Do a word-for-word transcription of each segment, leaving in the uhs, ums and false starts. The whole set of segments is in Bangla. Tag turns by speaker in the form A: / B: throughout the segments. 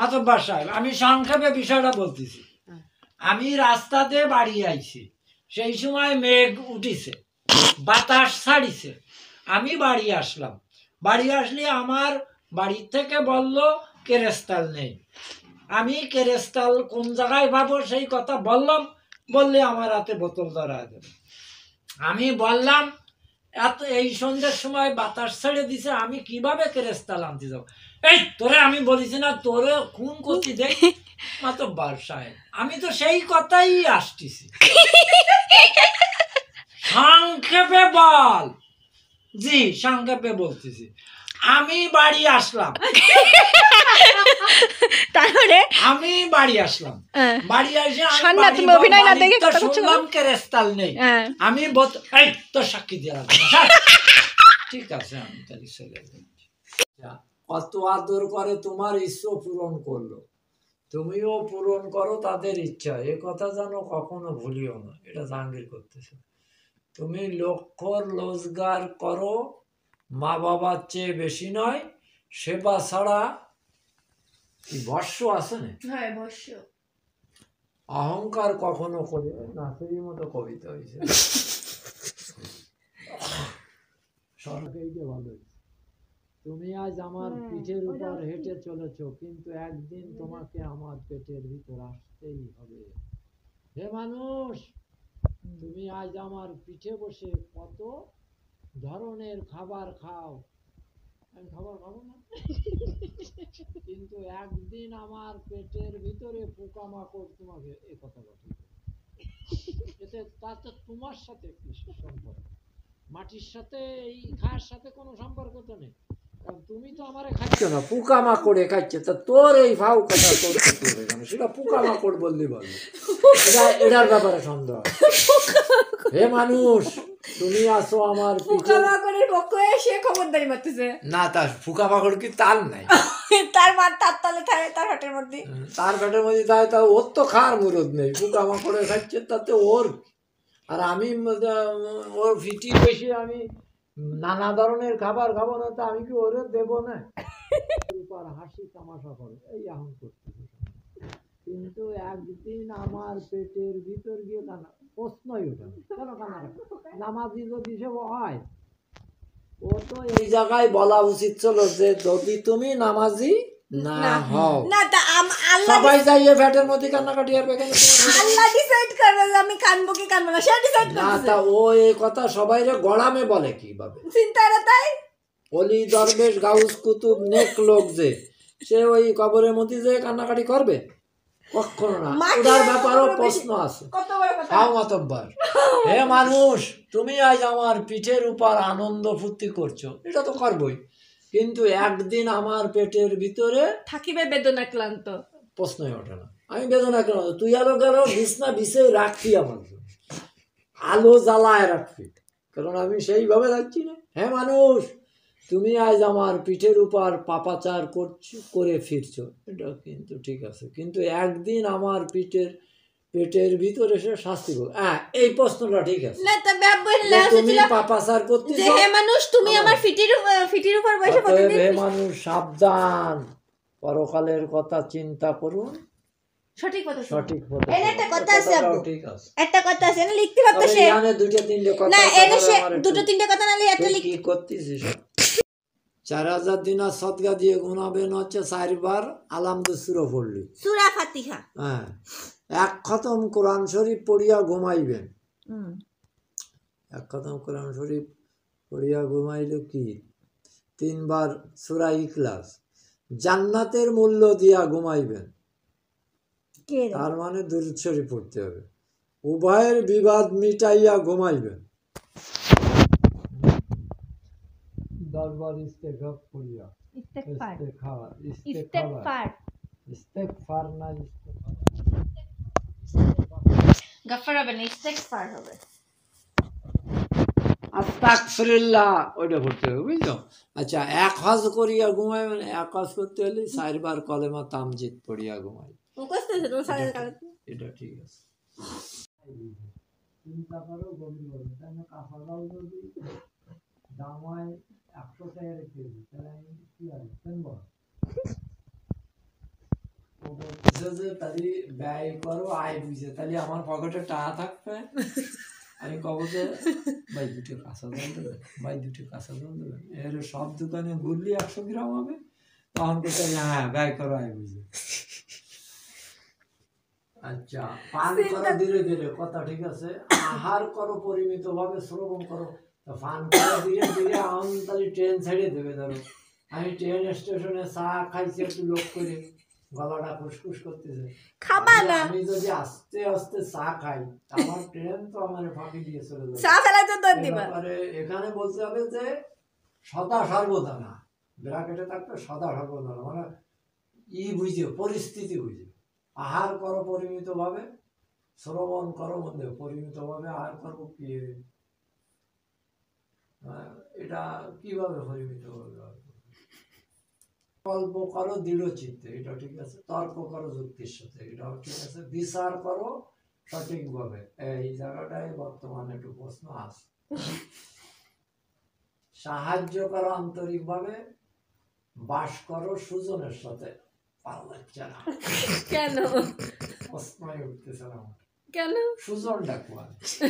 A: মাতব্বর সাহেব আমি সংক্ষেপে বিষয়টা বলতেছি। আমি রাস্তাতে বাড়ি আইছি, সেই সময় মেঘ উঠিছে, বাতাস ছাড়িছে, আমি বাড়ি আসলাম। বাড়ি আসলে আমার বাড়ির থেকে বলল কেরেস্তাল নেই। আমি কেরেস্তাল কোন জায়গায় পাবো সেই কথা বললাম, বললে আমার হাতে বোতল ধরা দেবে। আমি বললাম এত এই সন্ধ্যের সময় বাতাস ছেড়ে দিছে, আমি কিভাবে কেরেস্তাল আনতে যাবো? এই তোরে আমি বলেছি না তোরে খুন করছি দেখ মাতব্বর সাহেব, আমি তো সেই কথাই আসতেছি। সংক্ষেপে বল। জি সংক্ষেপে বলতেছি। আমি বাড়ি আসলাম, তারপরে আমি বাড়ি আসলাম, বাড়ি এসে শুনলাম কেরেস্তাল নেই। আমি এই তোর সাক্ষী দিয়ে ঠিক আছে, আমি তাহলে চলে যাচ্ছি। কত আদর করে তোমার ইচ্ছা পূরণ করলো, তুমিও পূরণ করো তাদের ইচ্ছা, এ কথা যেন কখনো ভুলিও না। এটা জাহাঙ্গীর করতেছে। তুমি লক্ষ্যর রোজগার করো, মা বাবার চেয়ে বেশি নয়, সেবা ছাড়া কি বর্ষ আছে না? হ্যাঁ বর্ষ। অহংকার কখনো করে না, সেই মতো কবিতা হয়েছে। সরকারিকে ভালো। তুমি আজ আমার পিঠের উপর হেঁটে চলেছ, কিন্তু একদিন তোমাকে আমার পেটের ভিতর আসতেই হবে। হে মানুষ, তুমি আজ আমার পিঠে বসে কত ধরনের খাবার খাও, আমি খাবার খাবো না, কিন্তু একদিন আমার পেটের ভিতরে পোকামাকড় তোমাকে এ কথা বলে। এতে তাতে তোমার সাথে কি সম্পর্ক? মাটির সাথে এই ঘাস সাথে কোনো সম্পর্ক তো নেই, কারণ তুমি তো আমারে খাচ্ছ না, পোকামাকড়ে খাচ্ছে। তা তোর এই ভাও কথা তোর সেটা পোকামাকড় বললি বললি, এটার ব্যাপারে সন্দেহ। হে মানুষ, তুমি আসো আমার পোকামাকড়ের পক্ষে, সে খবরদারি মারতেছে না। তার পোকামাকড় কি তার নাই? তার মার তার তলে থাকে, তার হাটের মধ্যে, তার পেটের মধ্যে থাকে, তা ওর তো খাওয়ার মুরদ নেই, পোকামাকড়ে খাচ্ছে তাতে ওর। আর আমি ওর ফিটি বেশি, আমি নানা ধরনের খাবার খাবো না, তা আমি কি ওরে দেবো না? হাসি তামাশা করে এই এখন করতেছে, কিন্তু একদিন আমার পেটের ভিতর গিয়ে কানা প্রশ্নই ওঠে না। কেন কানা নামাজি যদি সে হয়, ও তো এই জায়গায় বলা উচিত ছিল যে যদি তুমি নামাজি না হও, না তা আল্লাহ সবাই যাইয়ে পেটের মধ্যে কান্নাকাটি আর বেগান আল্লাহ ডিসাইড করবে যে আমি কানবো কি কানবো না, সে ডিসাইড করবে না। তা ও এই কথা সবাইরে গড়ামে বলে কিভাবে? চিন্তাটা তাই অলি দরবেশ গাউস কুতুব নেক লোক যে সে ওই কবরের মধ্যে যে কান্নাকাটি করবে? কখনো না। ওটার ব্যাপারেও প্রশ্ন আছে। হাও মাতব্বর, হে মানুষ, তুমি আজ আমার পিঠের উপর আনন্দ ফুর্তি করছো, এটা তো করবই, কিন্তু একদিন আমার পেটের ভিতরে থাকিবে বেদনা ক্লান্ত। প্রশ্নই ওঠে না আমি বেদনা ক্লান্ত। তুই আলো গেল বিছনা বিছে রাখবি, আমার আলো জ্বালায় রাখবি, কারণ আমি সেইভাবে যাচ্ছি না। হ্যাঁ মানুষ, তুমি আজ আমার পিঠের উপর পাপাচার করছো, করে ফিরছো, এটা কিন্তু ঠিক আছে, কিন্তু একদিন আমার পিঠের পেটের ভিতরে সে শাস্তি করবে। হ্যাঁ এই প্রশ্নটা ঠিক আছে। তুমি পাপাচার করতেছো, হে মানুষ, তুমি আমার ফিটির ফিটির উপর বসে প্রতিদিন। হে মানুষ সাবধান, পরকালের কথা চিন্তা করুন, সঠিক কথা সঠিক কথা। এর একটা কথা আছে আব্বু, ঠিক আছে, একটা কথা আছে না, লিখতে পারতো সে এখানে দুটো তিনটে কথা না, এনে সে দুটো তিনটে কথা না লিখে একটা লিখ। কি করতেছিস? চার হাজার দিনার সদকা দিয়ে গুনাবেন হচ্ছে চারবার আলহামদু সূরা পড়লি, সূরা ফাতিহা। হ্যাঁ, এক খতম কোরআন শরীফ পড়িয়া ঘুমাইবেন। এক খতম কোরআন শরীফ পড়িয়া ঘুমাইলে কি তিনবার সূরা ইখলাস, জান্নাতের মূল্য দিয়া ঘুমাইবেন, তার মানে দুরূদ শরীফ পড়তে হবে, উভয়ের বিবাদ মিটাইয়া ঘুমাইবেন, দরবার ইস্তেগফার পড়িয়া ইস্তেগফার ইস্তেগফার ইস্তেগফার ইস্তেগফার না ইস্তেগফার গফার হবে না, ইস্তেগফার হবে, আস্তাগফিরুল্লাহ ওইটা পড়তে হবে, বুঝছো? আচ্ছা, এক হজ করিয়া ঘুমাই, মানে এক হজ করতে হলে চারবার কলেমা তামজিদ পড়িয়া ঘুমাই, এটা ঠিক আছে। চিন্তা করো গভীরভাবে, তাই না? কাঁচালাও যদি দামায় একশো টাকা রেখে দিই, তাহলে আমি কি আর কিনবো? যে তাহলে ব্যয় করো আয় বুঝে, তাহলে আমার পকেটে টাকা থাকবে, আমি কব যে ভাই দুটো কাঁচা জল দেবেন, ভাই দুটো কাঁচা জল দেবেন, এর সব দোকানে ঘুরলি একশো গ্রাম হবে, তখন কোথায় হ্যাঁ ব্যয় করো আয় বুঝে। আচ্ছা, পান করো ধীরে ধীরে, কথা ঠিক আছে। আহার করো পরিমিত ভাবে, শ্রবণ করো। পান করো ধীরে ধীরে, আমি তাহলে ট্রেন ছেড়ে দেবে। ধরো আমি ট্রেন স্টেশনে চা খাইছি, একটু লোক করে গলাটা ফুসফুস করতেছে, খাবা না। আমি যদি আস্তে আস্তে চা খাই, আমার ট্রেন তো আমার ফাঁকি দিয়ে চলে যাবে। চা ফেলা তো দর দিবা। এখানে বলতে হবে যে সদা সর্বদা না, ব্র্যাকেটে থাকবে সদা সর্বদা না, মানে ই বুঝে, পরিস্থিতি বুঝে। আহার করো পরিমিত ভাবে, শ্রবণ করো বন্ধে পরিমিত ভাবে, আহার করো কি এটা কিভাবে পরিমিত ভাবে, কল্প করো দৃঢ় চিত্তে, এটা ঠিক আছে। তর্ক করো যুক্তির সাথে, এটাও ঠিক আছে। বিচার করো সঠিকভাবে, এই জায়গাটায় বর্তমানে একটু প্রশ্ন আছে। সাহায্য করো আন্তরিক ভাবে, বাস করো সুজনের সাথে। কেন প্রশ্নই উঠতেছে না কেন? সুজন ডাকুয়া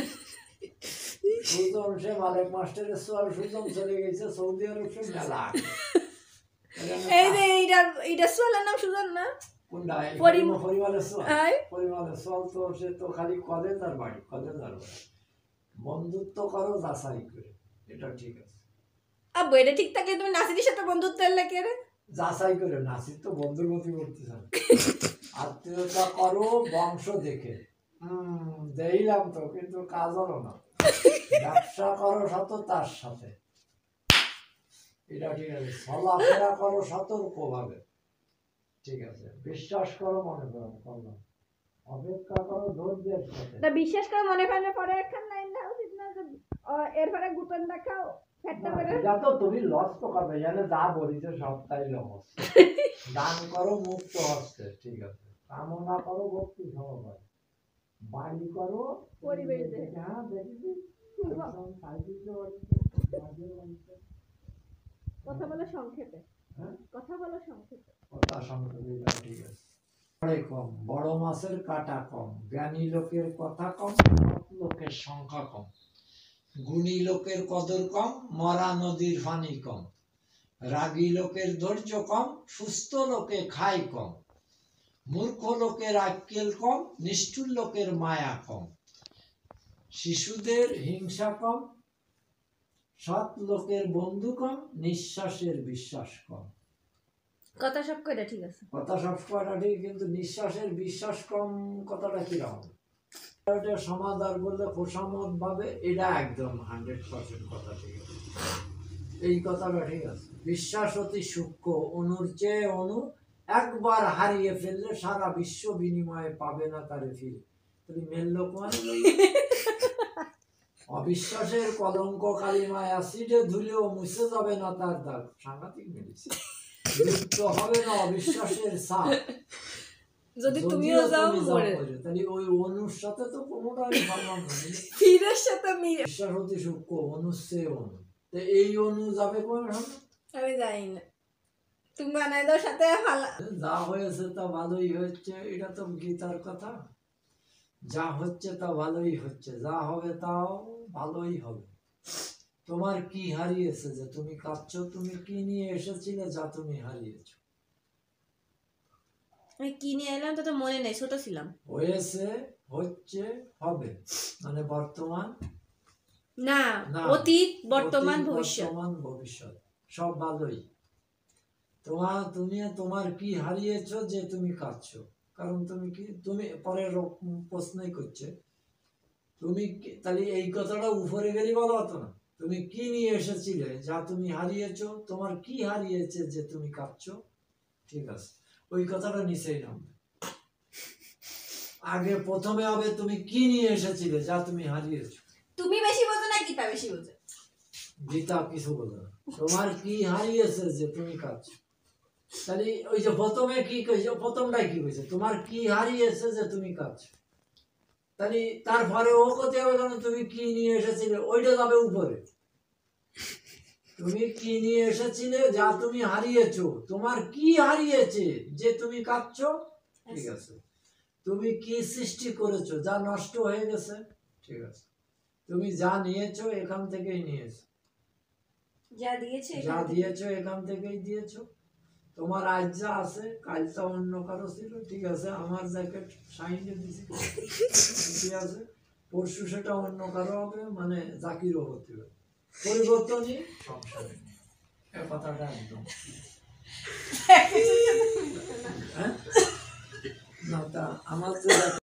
A: সুজন, সে মালিক মাস্টারের সোয়াল, সুজন চলে গেছে সৌদি আরব, সে মেলা। এই যে এইটা এইটা সোয়ালের নাম সুজন না? কোনটা? পরিমালের সোয়াল। পরিমালের সোয়াল তো সে তো খালি কলেজ আর বাড়ি, কলেজ আর বাড়ি। বন্ধুত্ব করো যাচাই করে, এটা ঠিক আছে। আব্বু এটা ঠিক থাকলে তুমি নাসিরের সাথে বন্ধুত্ব করলে কে রে? যাচাই করে, নাসির তো বন্ধুর মতই করতেছ। আত্মীয়তা করো বংশ দেখে, হম দেখলাম তো, কিন্তু কাজ হলো না। ব্যবসা করো সততার সাথে, এটা ঠিক আছে। চলাফেরা করো সতর্ক ভাবে, ঠিক আছে। বিশ্বাস করো মনে করো, করলাম। অপেক্ষা করো ধৈর্যের সাথে। না বিশ্বাস করো মনে করলে পরে একখান লাইন দাও, ঠিক না? এরপরে গুতন দেখাও, ফেটটা করে। এটা তো তুমি লস তো করবে, জানে যা বলিছে সবটাই লস। দান করো মুক্ত হস্তে, ঠিক আছে। কামনা করো ভক্তি সহকারে, বাড়ি করো পরিবেশে। হ্যাঁ দেখি কথা বলো সংক্ষেপে, হ্যাঁ কথা বলো সংক্ষেপে, কথা সংক্ষেপে, এটা ঠিক আছে। কম, বড় মাছের কাটা কম, জ্ঞানী লোকের কথা কম, লোকের সংখ্যা কম, গুণী লোকের কদর কম, মরা নদীর পানি কম, রাগী লোকের ধৈর্য কম, সুস্থ লোকে খায় কম, মূর্খ লোকের আক্কেল কম, নিষ্ঠুর লোকের মায়া কম, শিশুদের হিংসা কম, সৎ লোকের বন্ধু কম, নিঃশ্বাসের বিশ্বাস কম। কথা সব কয়টা ঠিক আছে, কথা সব কয়টা ঠিক, কিন্তু নিঃশ্বাসের বিশ্বাস কম কথাটা কিরকম? এটা সমাধান বললে খোসামত ভাবে, এটা একদম হান্ড্রেড পার্সেন্ট কথা ঠিক আছে, এই কথাটা ঠিক আছে। বিশ্বাস অতি সূক্ষ্ম, অনুর চেয়ে অনু, একবার হারিয়ে ফেললে সারা বিশ্ব বিনিময়ে পাবে না তারে ফিরে। তুমি মেল লোক মানে অবিশ্বাসের কলঙ্ক কালিমায় অ্যাসিডে ধুলেও মুছে যাবে না তার দাগ। সাংঘাতিক মেডিসিন। মৃত্যু হবে না অবিশ্বাসের সাপ, যদি তুমিও যাও পড়ে, তাহলে ওই অনুর সাথে তো কোনোটাই সম্মান নেই। ফিরের সাথে মিলে বিশ্বাস অতি সূক্ষ্ম, অনু সে অনু, তো এই অনু যাবে কোন? আমি জানি না, তুমি বানাই দাও সাথে ফালা। যা হয়েছে তা ভালোই হচ্ছে, এটা তো গীতার কথা। যা হচ্ছে তা ভালোই হচ্ছে, যা হবে তাও ভালোই হবে। তোমার কি হারিয়েছে যে তুমি কাঁদছো? তুমি কি নিয়ে এসেছিলে যা তুমি হারিয়েছো? আমি কি নিয়ে এলাম তো মনে নেই, ছোট ছিলাম। হয়েছে, হচ্ছে, হবে, মানে বর্তমান না, অতীত, বর্তমান, ভবিষ্যৎ। বর্তমান ভবিষ্যৎ সব ভালোই। তোমার তুমি তোমার কি হারিয়েছো যে তুমি কাঁদছো? কারণ তুমি কি, তুমি পরের প্রশ্নই করছে, তুমি তাহলে এই কথাটা উপরে গেলে বলা হতো না? তুমি কি নিয়ে এসেছিলে যা তুমি হারিয়েছো? তোমার কি হারিয়েছে যে তুমি কাঁদছো? ঠিক আছে, ওই কথাটা নিচেই নামবে। আগে প্রথমে হবে তুমি কি নিয়ে এসেছিলে যা তুমি হারিয়েছো। তুমি বেশি বোঝো না গীতা বেশি বোঝে? গীতা কিছু বোঝো না। তোমার কি হারিয়েছে যে তুমি কাঁদছো? তাহলে ওই যে প্রথমে কি কইছো, প্রথমটাই কি কইছে? তোমার কি হারিয়েছে যে তুমি কাঁদছো। তাহলে তারপরে ও কথা হবে তুমি কি নিয়ে এসেছিলে, ওইটা যাবে উপরে। তুমি কি নিয়ে এসেছিলে যা তুমি হারিয়েছো, তোমার কি হারিয়েছে যে তুমি কাঁদছো, ঠিক আছে। তুমি কি সৃষ্টি করেছো যা নষ্ট হয়ে গেছে? ঠিক আছে। তুমি যা নিয়েছো এখান থেকেই নিয়েছো,
B: যা দিয়েছে
A: যা দিয়েছো এখান থেকেই দিয়েছো। তোমার আজ যা আছে কালটা অন্য কারো ছিল, ঠিক আছে। আমার জ্যাকেট শাইনে দিছি, ঠিক আছে। পরশু সেটা অন্য কারো হবে, মানে জাকিরও হতে হবে। পরিবর্তনই সংসারে, এ কথাটা একদম হ্যাঁ না। তা আমার যে